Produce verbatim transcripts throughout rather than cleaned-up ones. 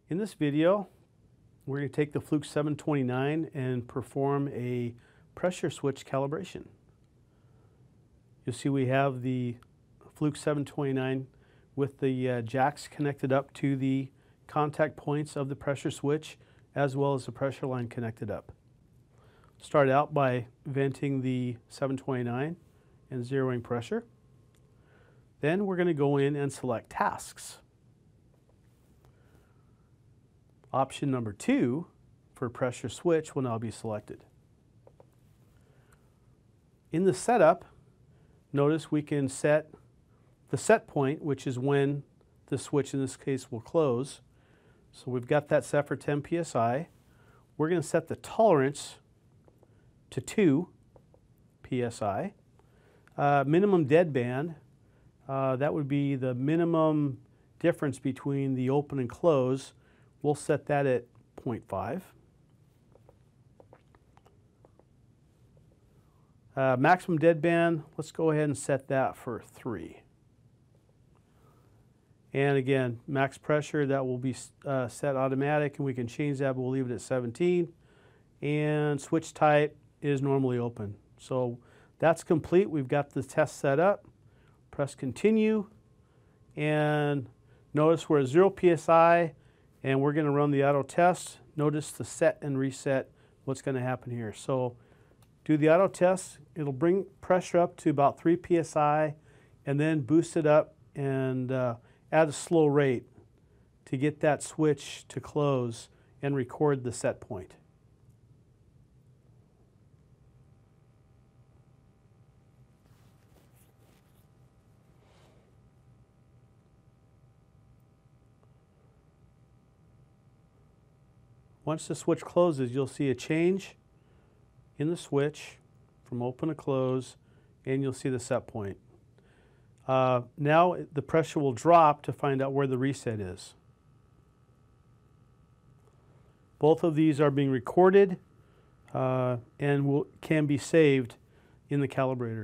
In this video, we're going to take the Fluke seven twenty-nine and perform a pressure switch calibration. You'll see we have the Fluke seven twenty-nine with the uh, jacks connected up to the contact points of the pressure switch, as well as the pressure line connected up. Start out by venting the seven twenty-nine and zeroing pressure. Then we're going to go in and select tasks. Option number two for pressure switch will now be selected. In the setup, notice we can set the set point, which is when the switch in this case will close. So we've got that set for ten P S I. We're going to set the tolerance to two P S I. Uh, minimum deadband, uh, that would be the minimum difference between the open and close. We'll set that at zero point five. Uh, maximum deadband, let's go ahead and set that for three. And again, max pressure, that will be uh, set automatic, and we can change that, but we'll leave it at seventeen. And switch type is normally open. So that's complete. We've got the test set up. Press continue, and notice we're at zero P S I, and we're going to run the auto test. Notice the set and reset, what's going to happen here. So do the auto test. It'll bring pressure up to about three P S I, and then boost it up and uh, at a slow rate to get that switch to close and record the set point. Once the switch closes, you'll see a change in the switch from open to close, and you'll see the set point. Uh, now the pressure will drop to find out where the reset is. Both of these are being recorded uh, and will, can be saved in the calibrator.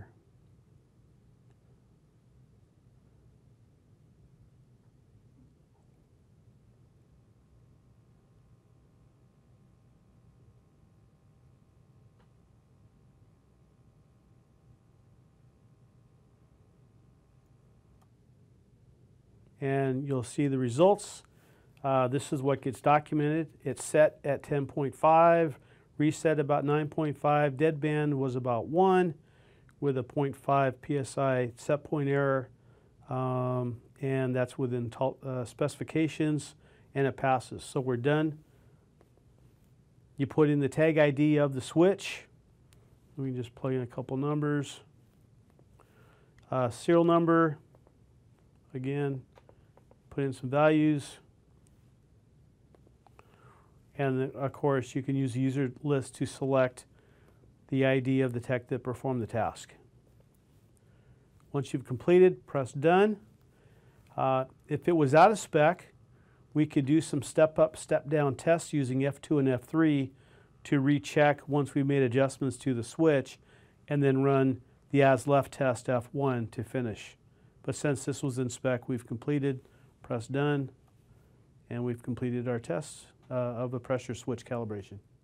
And you'll see the results. Uh, this is what gets documented. It's set at ten point five, reset about nine point five, deadband was about one with a zero point five P S I set point error, um, and that's within uh, specifications, and it passes. So we're done. You put in the tag I D of the switch. We can just plug in a couple numbers. Uh, serial number, again, put in some values, and then, of course you can use the user list to select the I D of the tech that performed the task. Once you've completed, press done. Uh, if it was out of spec, we could do some step up, step down tests using F two and F three to recheck once we made adjustments to the switch, and then run the as left test F one to finish. But since this was in spec, we've completed. Press done, and we've completed our tests uh, of a pressure switch calibration.